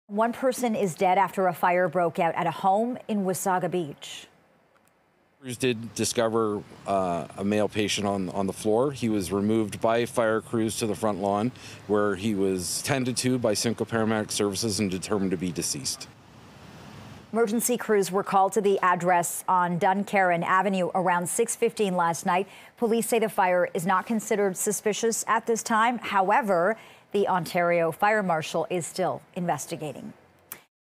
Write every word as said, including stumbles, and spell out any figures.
One person is dead after a fire broke out at a home in Wasaga Beach. Crews did discover uh, a male patient on, on the floor. He was removed by fire crews to the front lawn, where he was tended to by Simcoe Paramedic Services and determined to be deceased. Emergency crews were called to the address on Duncairn Avenue around six fifteen last night. Police say the fire is not considered suspicious at this time. However, the Ontario Fire Marshal is still investigating.